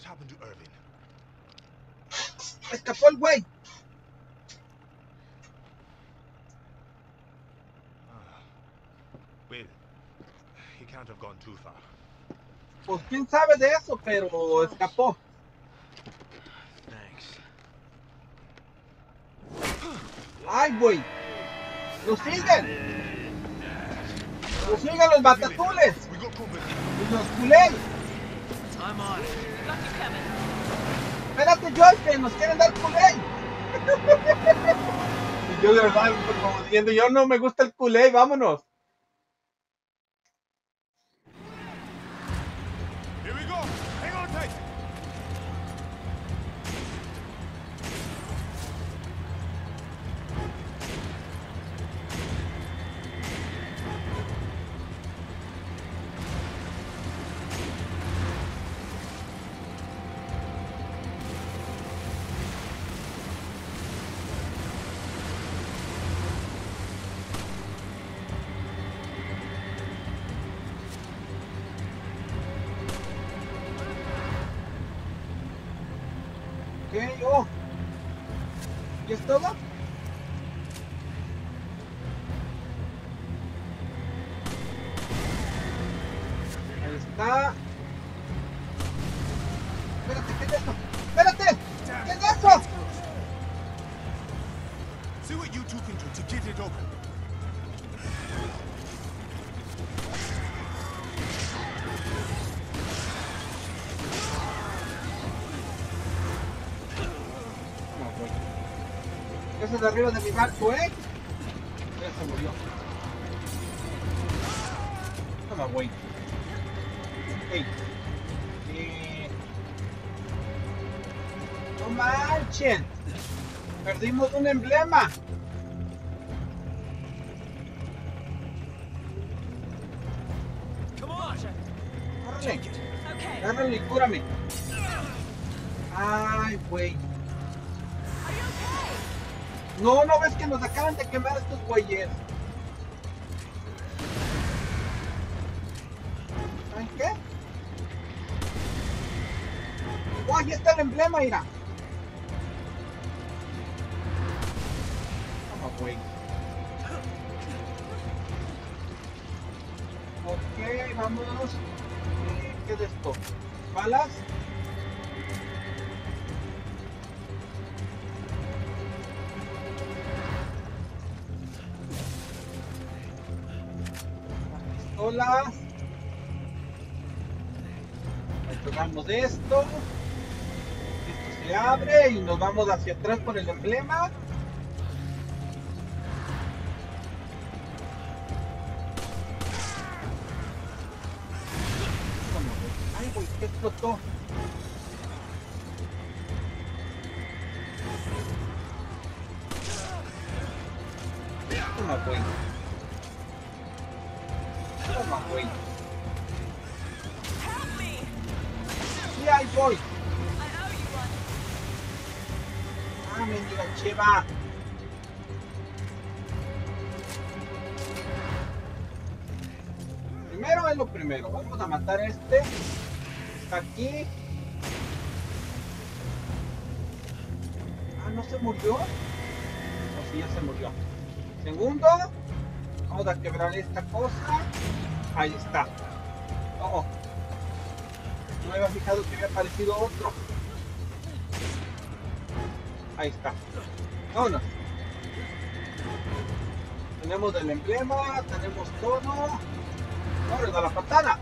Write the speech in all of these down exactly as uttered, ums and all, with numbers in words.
What happened to Irving? Escapó el güey. Ah. Well, he can't have gone too far. Pues quién sabe de eso, pero escapó. Thanks. Ay, güey. Lo siguen. Lo siguen los batatules. We got company. Y los culés. I'm on it. Espérate, Joyce, que nos quieren dar culé. Y yo de verdad, como diciendo, yo no me gusta el culé, vámonos. Here we go. Hang on tight. Ok, oh. ¿Y es todo? Ahí está. Espérate, ¿qué es eso? ¡Espérate! ¿Qué es eso? See what you two can do to get it open. No, güey. Eso es de arriba de mi barco, ¿eh? Ya se murió. Toma, güey. Hey. Eh... ¡No manchen! Perdimos un emblema. Come on. ¡Córrele! Okay. Agárralo y cúrame. Ay, güey. Are you okay? No, no ves que nos acaban de quemar estos güeyes. ¿Saben qué? ¡Oh, ahí está el emblema, mira! Toma, güey. Ok, vámonos. Eh, ¿Qué es esto? ¿Balas? Pistolas. Tomamos esto. Esto se abre y nos vamos hacia atrás por el emblema. Ay, güey, ¿qué explotó? Toma, güey. Toma, güey. Help me. Sí, ahí voy. I owe you one. Ah, mendiga cheva. Primero es lo primero. Vamos a matar a este. Está aquí. Ah, ¿no se murió? No, sí, ya se murió. Segundo. Vamos a quebrar esta cosa. Ahí está. Oh. No me había fijado que había aparecido otro. Ahí está. Vámonos. Tenemos el emblema, tenemos todo. ¡Vámonos a la patada!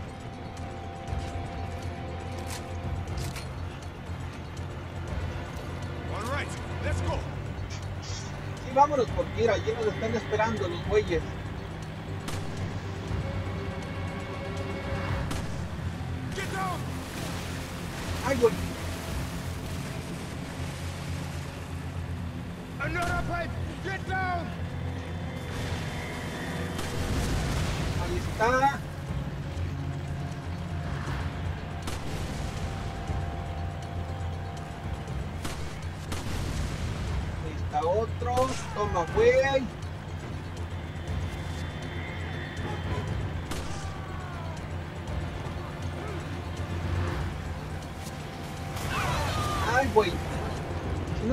All right, let's go. Sí, vámonos, porque mira, allí nos están esperando los güeyes. Get down. ¡Ay, güey! Another pipe. Get down. Ahí está. Ahí está otro. Toma, güey.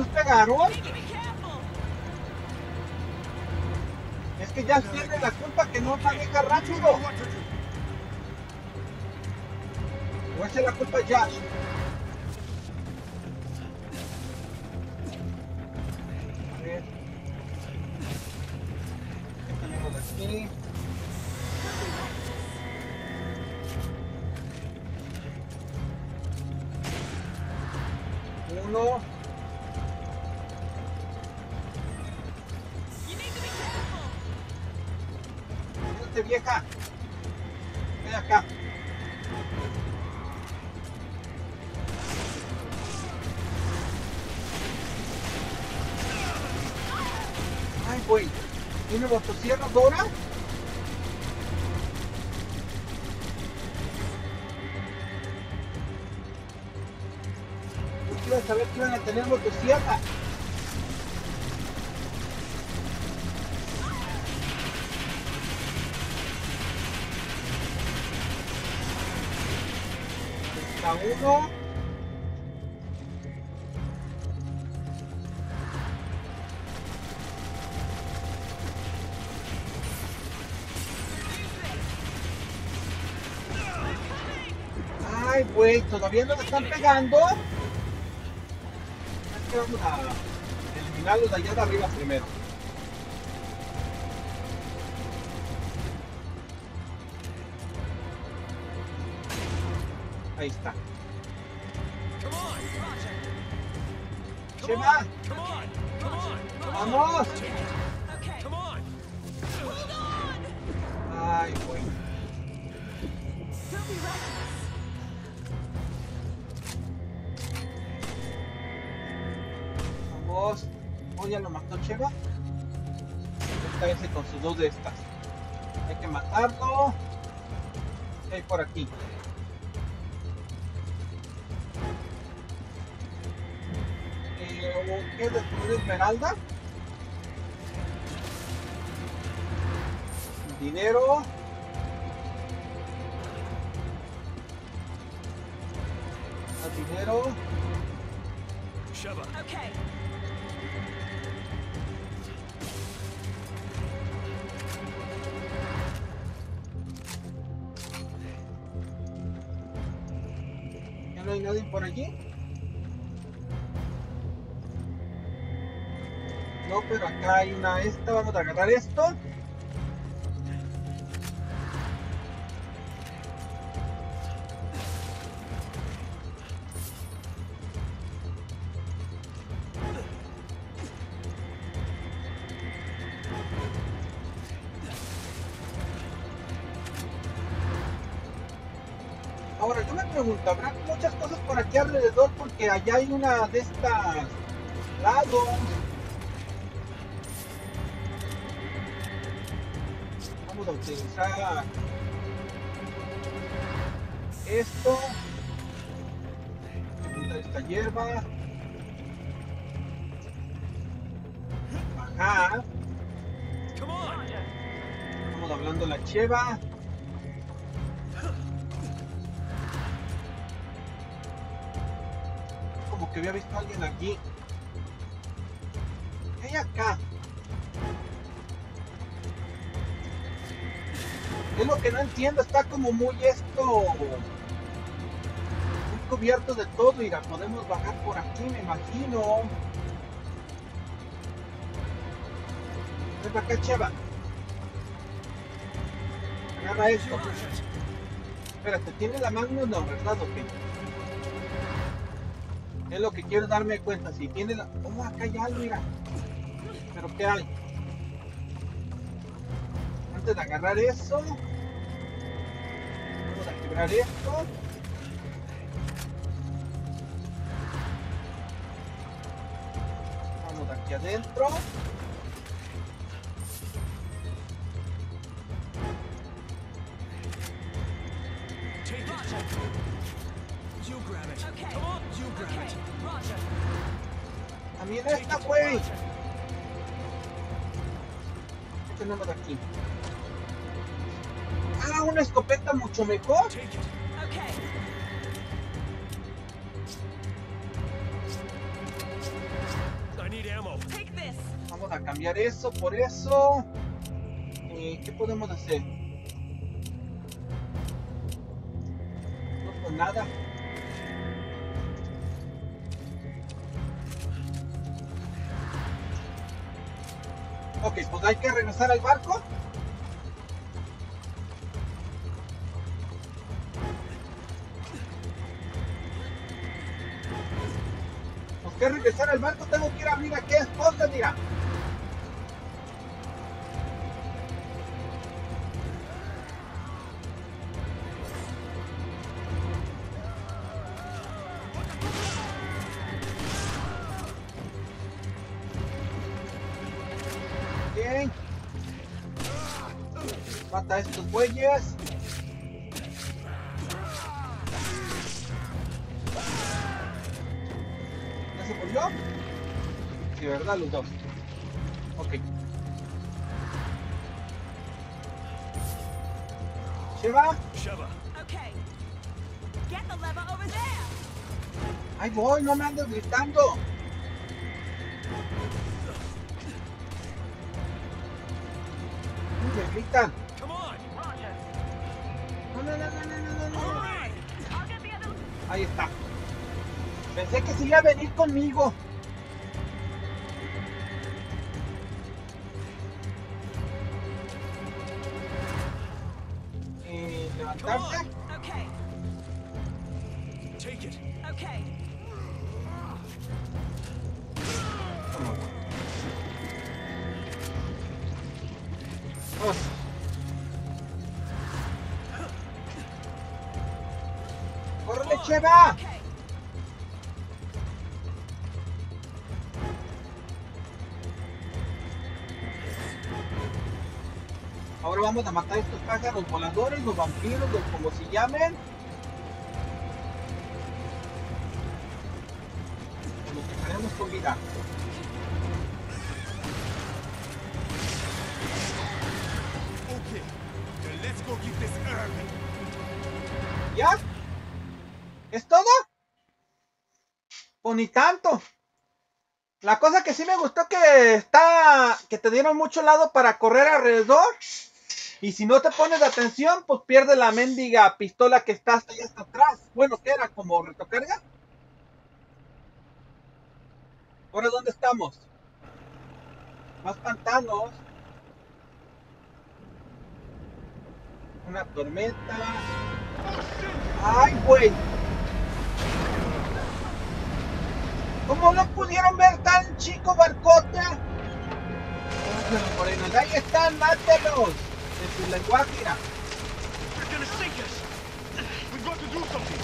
pegaron? Need to be careful. Es que ya tiene la culpa que no maneja You rápido. know what to do. O esa es la culpa de Josh. A ver. ¿Qué tenemos aquí? Uno. You need to be careful. Vente, vieja. Ven acá. Ay, güey. ¿Tiene motosierras ahora? Yo quiero saber que iban a tener motosierras. Está uno. Ay, güey, todavía no le están pegando. Es que vamos a eliminarlos de allá de arriba primero. Ahí está. Come on, Roger. Se va. Come on, come on, Vamos. Okay. Okay. come on. Hold on. Ay, güey. Don't be reckless. Vamos. Oh, ya lo mató Cheva. Está ese con sus dos de estas. Hay que matarlo. ¿Qué hay por aquí? Eh, ¿Qué es destruir esmeralda? Dinero. Más dinero. Sheva. Okay. ¿Ya no hay nadie por allí? No, pero acá hay una esta. Vamos a agarrar esto. Ahora, yo me pregunto, ¿habrá muchas cosas por aquí alrededor? Porque allá hay una de estas lados. Vamos a utilizar esto. Juntar esta hierba. Bajar. Come on. Estamos hablando la cheva. Como que había visto a alguien aquí. ¿Qué hay acá? Es lo que no entiendo, está como muy esto, muy cubierto de todo. Y la podemos bajar por aquí, me imagino. Ven para acá, cheva. Agarra esto. Espérate, ¿tiene la Magnum? No, ¿verdad? ¿O qué? Es lo que quiero darme cuenta. Si tiene la... Oh, acá hay algo, mira. ¿Pero qué hay? Antes de agarrar eso, vamos a quebrar esto. Vamos de aquí adentro. Take it. You grab it. Okay. Come on, you grab Okay. it. Roger. También esta, güey. ¿Qué tenemos aquí? Ah, una escopeta mucho mejor. Take it. Okay. Vamos a cambiar eso por eso. Eh, ¿Qué podemos hacer? No, pues nada. Ok, pues hay que regresar al barco. Pues que regresar al barco, tengo que ir a abrir aquellas cosas, mira. Ok. Mata a estos bueyes. ¿Ya se murió? Sí, ¿verdad? Los dos. Ok. Sheva. Sheva. Okay. Get the lever over there. Ahí voy, no me andes gritando. Uy, me gritan. Come on. Roger. No, no, no, no, no, no, no, no. Right. I'll get the other. Ahí está. Pensé que se iba a venir conmigo. Eh, levantarse. Okay. Take it. Okay. Vamos. ¡Córrele, Cheva! Okay. Ahora vamos a matar a estos pájaros voladores, los vampiros, los como se llamen. Los dejaremos con vida. Okay. Then let's go get this early. ¿Ya? ¿Es todo? Pues ni tanto. La cosa que sí me gustó que está, que te dieron mucho lado para correr alrededor. Y si no te pones de atención, pues pierde la mendiga pistola que está hasta allá hasta atrás. Bueno, ¿qué era? ¿Como retrocarga? ¿Ahora dónde estamos? Más pantanos. Una tormenta. ¡Ay, güey! ¿Cómo no pudieron ver tan chico barcote? Morenos, ahí están, mátelos. En su lenguaje, mira. They're gonna sink us. We've got to do something.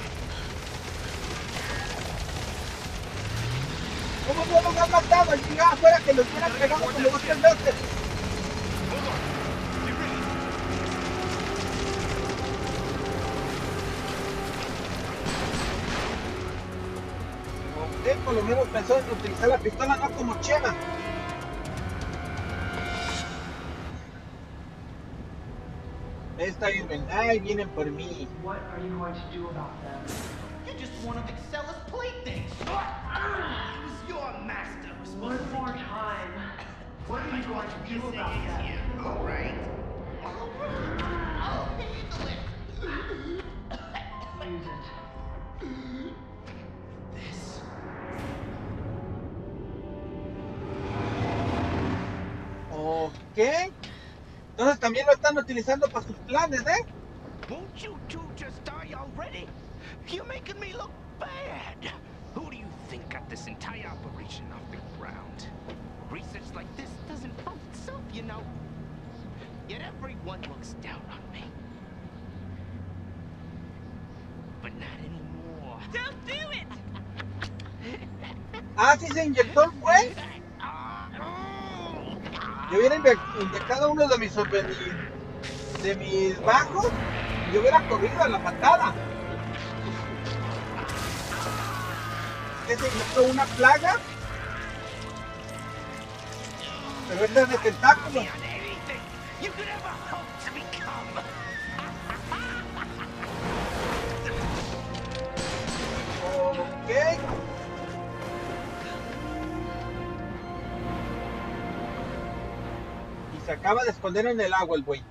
¿Cómo no los han matado? Al llegar afuera que los hubieran pegado como dos tres veces. Hold on. Get ready. Ok, por lo menos pensó en utilizar la pistola, no como Cheva. Está bien, ven. Ay, vienen por mí. What are you going to do about them? You're just one of Excella's playthings. It was your master who was supposed One to more time. What are you going to do about them? here. All right. All right. I'll handle it. Use it. This. Ok. Entonces también lo están utilizando para sus planes, ¿eh? Won't you two just die already? You're making me look bad. Who do you think got this entire operation off the ground? Research like this doesn't fund itself, you know. Yet everyone looks down on me. But not anymore. Don't do it. Ah, sí se inyectó el güey. Yo hubiera inye- inyectado uno de mis, de mis, de mis bajos y yo hubiera corrido a la patada. ¿Qué se inyectó? ¿Una plaga? Pero esta es de tentáculos. On anything you could ever hope to become. Ok. Se acaba de esconder en el agua el güey.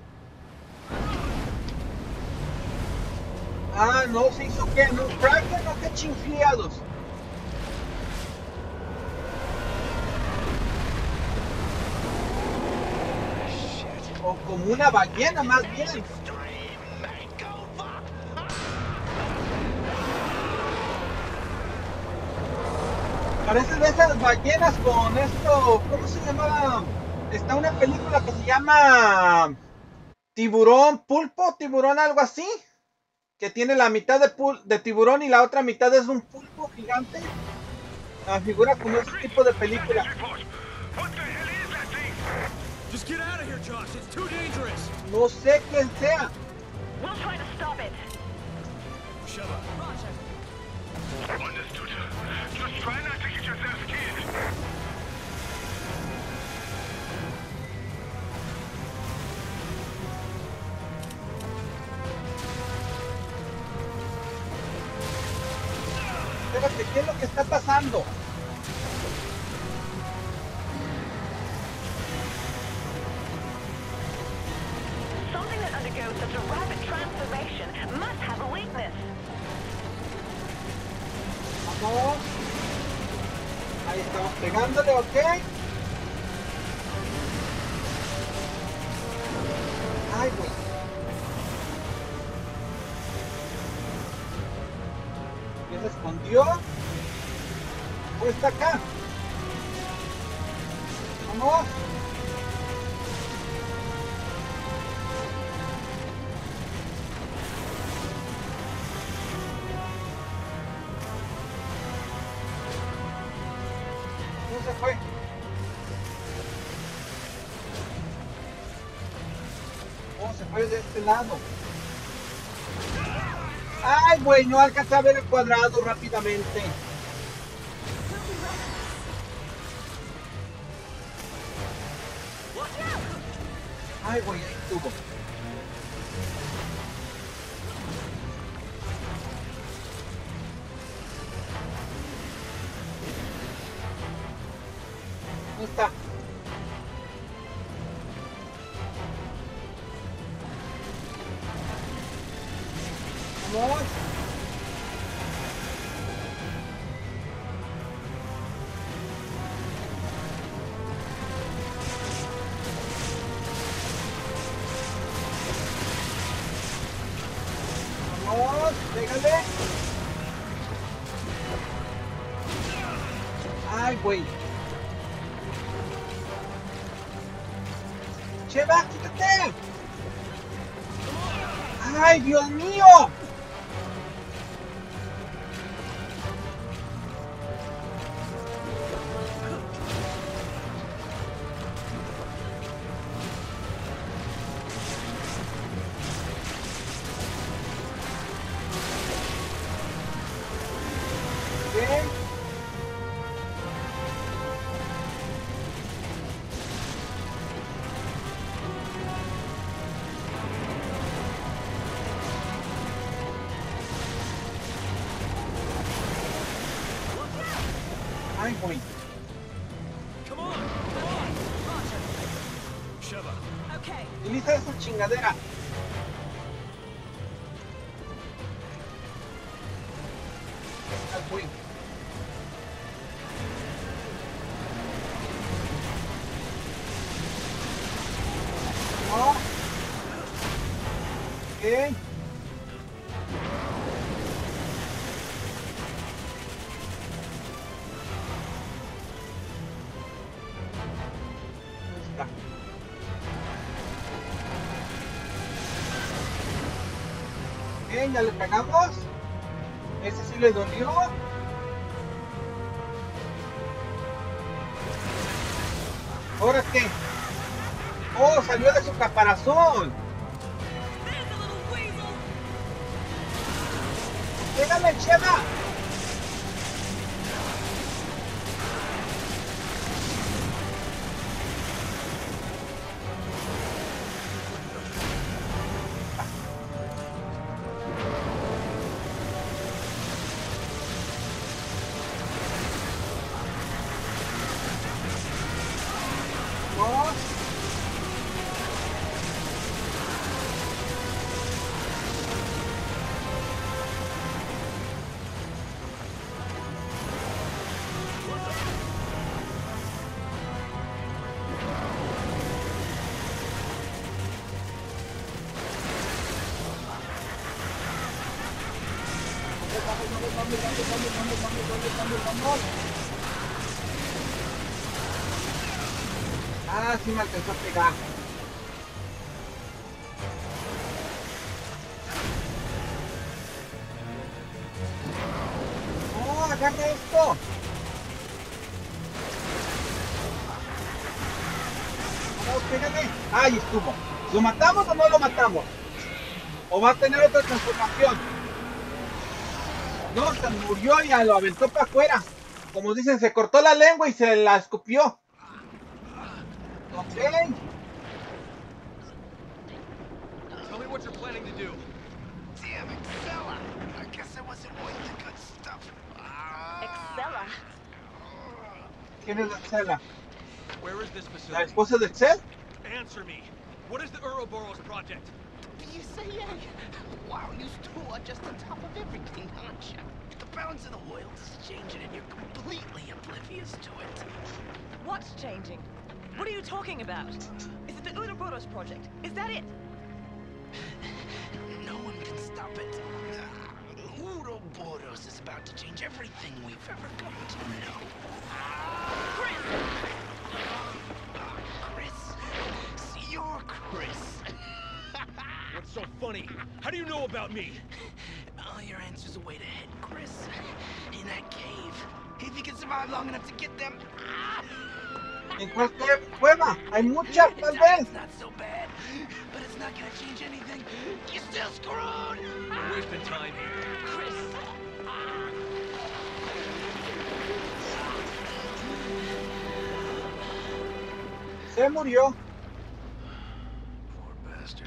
Ah, no, se hizo qué, no, Kraken, no, qué chinfliados. O como una ballena, más bien. Parece de esas ballenas con esto, ¿cómo se llama? Está una película que se llama Tiburón, Pulpo, Tiburón, algo así. Que tiene la mitad de, pul de tiburón y la otra mitad es un pulpo gigante. La figura como ese tipo de película. Just get out of here, Josh. It's too dangerous. No sé quién sea. We'll try to stop it. Shut up. Roger. Understood. Just try not to get yourself killed. Espérate, ¿qué es lo que está pasando? Something that undergoes such a rapid transformation must have a weakness. Vamos. Ahí estamos pegándole, ¿ok? Ay, güey. ¿Ya se escondió? ¿O está acá? Vamos. ¿Dónde se fue? Oh, se fue de este lado. Ay, güey, no alcancé a ver el cuadrado rápidamente. Ay, güey, ahí estuvo. ¿Dónde está? Vamos. Vamos, pégale. Ay, güey. Cheva, quítate. Ay, Dios mío. Bien. Ay, güey. Come on, come on. Roger. Shut up. Okay. Utiliza esa chingadera. Ay, güey. No. Ok. ¿Dónde está? Bien, ya le pegamos. Ese sí le dolió. ¿Ahora qué? Oh, salió de su caparazón. There's a little weasel. Pégale, Cheva. Vamos. vamos, vamos, vamos, vamos, vamos, vamos, vamos, vamos. Ah, sí me alcanzó a pegar. ¡Oh, agarra esto! ¡Vamos, pégame! ¡Ahí estuvo! ¿Lo matamos o no lo matamos? ¿O va a tener otra transformación? No, se murió y ya lo aventó para afuera. Como dicen, se cortó la lengua y se la escupió. Ok. Tell me what you're planning to do. Damn, Excella! I guess I wasn't worth the good stuff. Excella. ¿Quién es la Excella? Where is this ¿La facility? esposa de Excel? Answer me. What is the Ouroboros project? You say, yeah. Wow, you two are just on top of everything, aren't you? The balance of the world is changing and you're completely oblivious to it. What's changing? What are you talking about? Is it the Ouroboros project? Is that it? No one can stop it. Uh, Ouroboros is about to change everything we've ever come to know. Chris! Chris. See, you're Chris. What's so funny? How do you know about me? All your answers are way ahead, Chris. In that cave. If you can survive long enough to get them. ¿En cuál cueva? Hay muchas, tal vez. It's not so bad, but it's not gonna change anything. You're still screwed. We're wasting time here. Chris. Se murió. Poor bastard.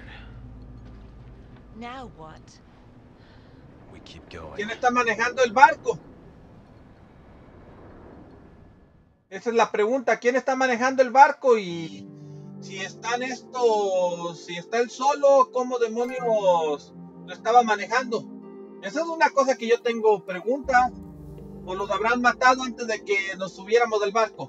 Now what? We keep going. ¿Quién está manejando el barco? Esa es la pregunta. ¿Quién está manejando el barco? Y si están estos, si está él solo, ¿cómo demonios lo estaba manejando? Esa es una cosa que yo tengo pregunta. ¿O los habrán matado antes de que nos subiéramos del barco?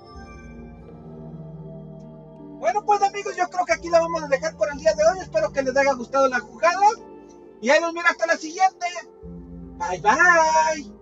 Bueno, pues amigos, yo creo que aquí la vamos a dejar por el día de hoy. Espero que les haya gustado la jugada. Y ahí nos vemos hasta la siguiente. Bye, bye.